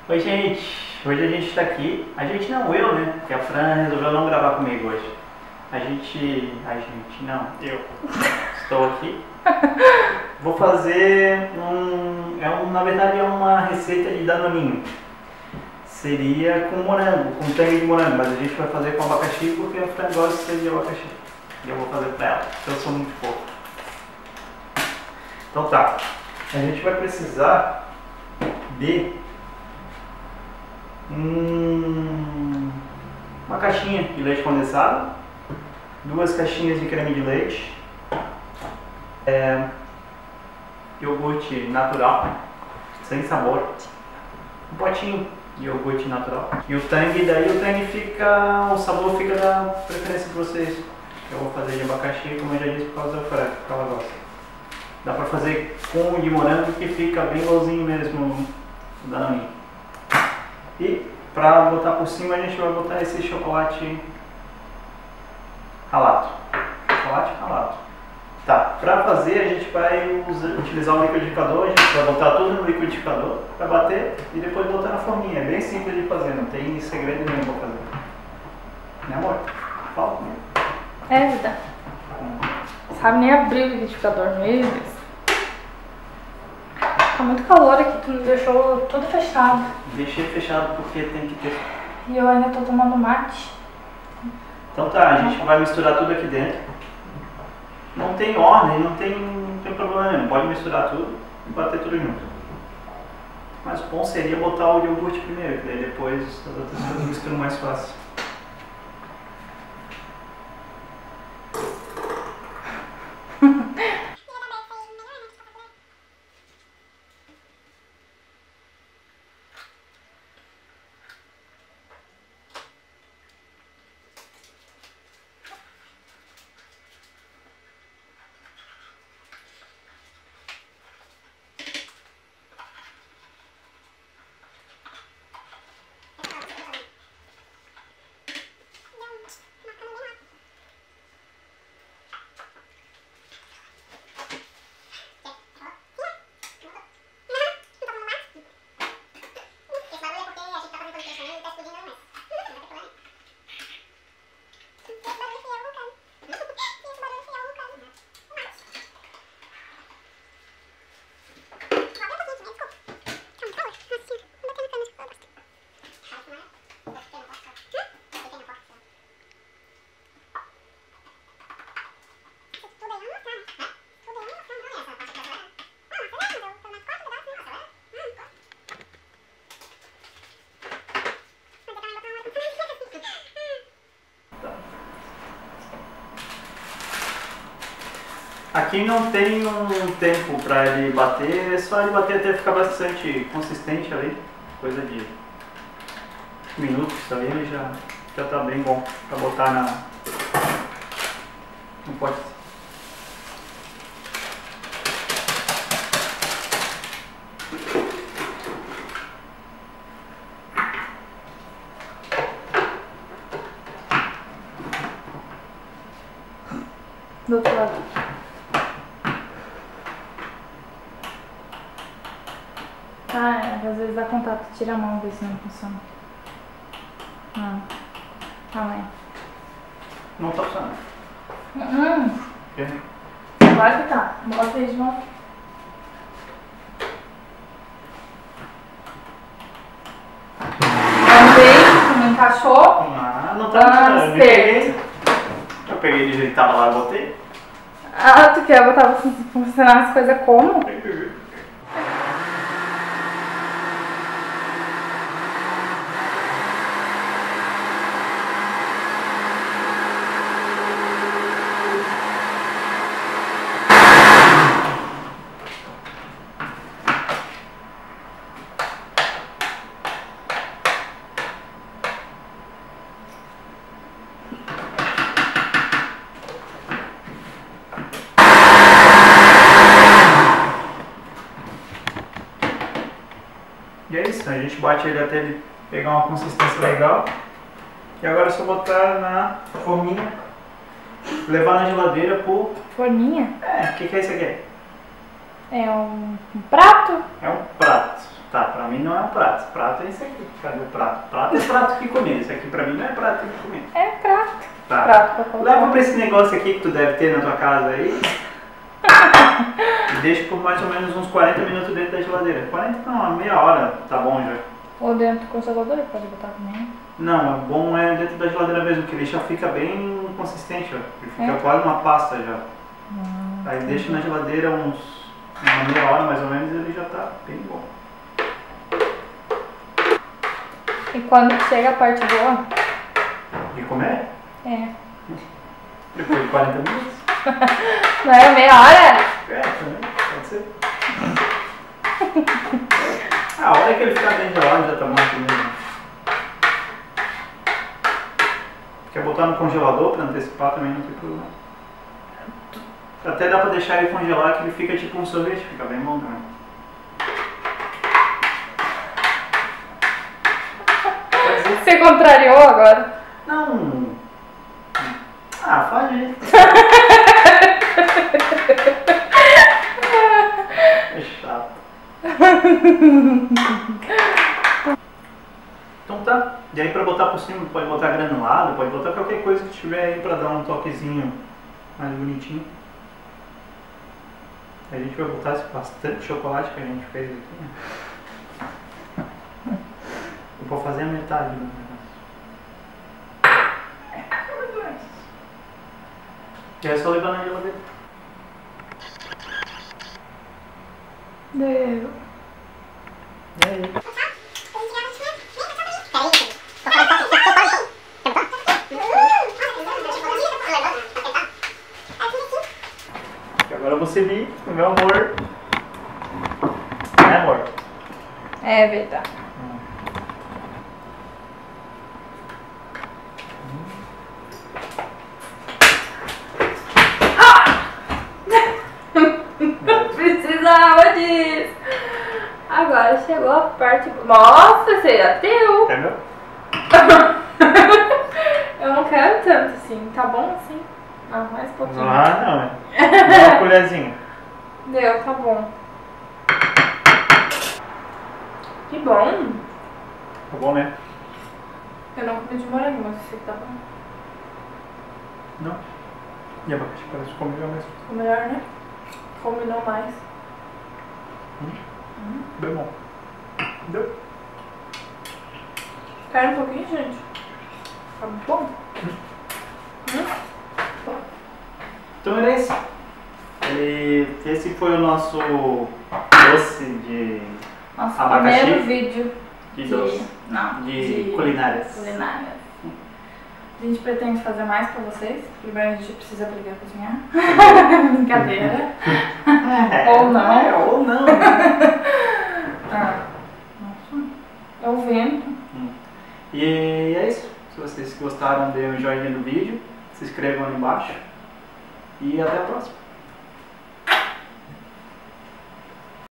Oi, gente! Hoje a gente tá aqui. A gente não, eu, né? Porque a Fran resolveu não gravar comigo hoje. Eu estou aqui. Vou fazer na verdade é uma receita de danoninho. Seria com morango, com tangue de morango, mas a gente vai fazer com abacaxi porque a Fran gosta de abacaxi. E eu vou fazer pra ela, porque eu sou muito fofo. Então tá, a gente vai precisar de uma caixinha de leite condensado, 2 caixinhas de creme de leite, iogurte natural, sem sabor, um potinho de iogurte natural e o tangue, daí o sabor fica da preferência de vocês. Eu vou fazer de abacaxi, como eu já disse, por causa da Fran, que ela gosta. Dá pra fazer com de morango que fica bem igualzinho mesmo o danoninho. E pra botar por cima a gente vai botar esse chocolate ralado. Chocolate ralado. Tá, pra fazer a gente vai utilizar o liquidificador, a gente vai botar tudo no liquidificador pra bater e depois botar na forminha. É bem simples de fazer, não tem segredo nenhum pra fazer. Né, amor? Fala comigo. É, vida. Sabe nem abrir o liquidificador mesmo. Tá muito calor aqui, tu me deixou tudo fechado. Deixei fechado porque tem que ter. E eu ainda tô tomando mate. Então tá, a gente vai misturar tudo aqui dentro. Não tem ordem, não tem problema nenhum. Pode misturar tudo e bater tudo junto. Mas o bom seria botar o iogurte primeiro, que daí depois as outras coisas misturam mais fácil. Aqui não tem um tempo para ele bater, é só ele bater até ficar bastante consistente ali, coisa de minutos ali, ele já tá bem bom para botar no pote. Do outro lado. Ah, às vezes dá contato, tira a mão, ver se não funciona. Não. Calma aí. Não tá funcionando. É. Agora que tá. Bota aí de novo. Vamos não encaixou. Ah, não tá funcionando. Eu peguei de jeito que tava lá e botei. Ah, tu quer botar funcionar as coisas como? E é isso, a gente bate ele até ele pegar uma consistência legal. E agora é só botar na forminha, levar na geladeira por... Forminha? O que é isso aqui? É um prato? É um prato. Tá, pra mim não é um prato. Prato é isso aqui. Cadê o prato? Prato é prato que comer. Isso aqui pra mim não é prato que comer. É prato. Tá. Prato pra colocar. Leva pra esse negócio aqui que tu deve ter na tua casa aí. E deixa por mais ou menos uns 40 minutos dentro da geladeira. 40 não, meia hora, tá bom já. Ou dentro do congelador, pode botar também. Não, é bom é dentro da geladeira mesmo, que ele já fica bem consistente, ó. Ele fica É? quase uma pasta já. Aí deixa na geladeira uma meia hora mais ou menos e ele já tá bem bom. E quando chega a parte boa? De comer? É. Depois de 40 minutos? Não é meia hora? É, também, pode ser. A hora que ele ficar bem gelado já tá bom aqui mesmo. Quer botar no congelador pra antecipar também, não tem problema. Até dá pra deixar ele congelar que ele fica tipo um sorvete, fica bem bom também. Você contrariou agora? Não. Ah, faz jeito. É chato. Então tá. E aí pra botar por cima, pode botar granulado, pode botar qualquer coisa que tiver aí pra dar um toquezinho mais bonitinho. A gente vai botar esse bastante chocolate que a gente fez aqui. Eu vou fazer a metade do negócio. E aí é só levar na geladeira. Deu. E aí? Agora você vi, meu amor. É, amor? É verdade. Precisava disso. Agora chegou a parte. Nossa, você já deu. É meu? Eu não quero tanto assim. Tá bom assim? Não, mais um pouquinho. Ah, não. Dá uma colherzinha. Deu, tá bom. Que bom. Tá bom, né? Eu não comi de morango, mas esse aqui tá bom. Não. E abacaxi parece que comeu mesmo. Ficou melhor, né? Combinou mais. Bem bom. Deu. Quer um pouquinho, gente? Tá muito bom. Então era isso. E esse foi o nosso doce de Nosso abacaxi. primeiro vídeo De doce. Não, De culinárias. culinárias. A gente pretende fazer mais pra vocês. Primeiro a gente precisa aprender a cozinhar. Brincadeira. Ou não. É, ou não. Ah, nossa. É o vento. E é isso. Se vocês gostaram, dê um joinha no vídeo. Se inscrevam ali embaixo. E até a próxima.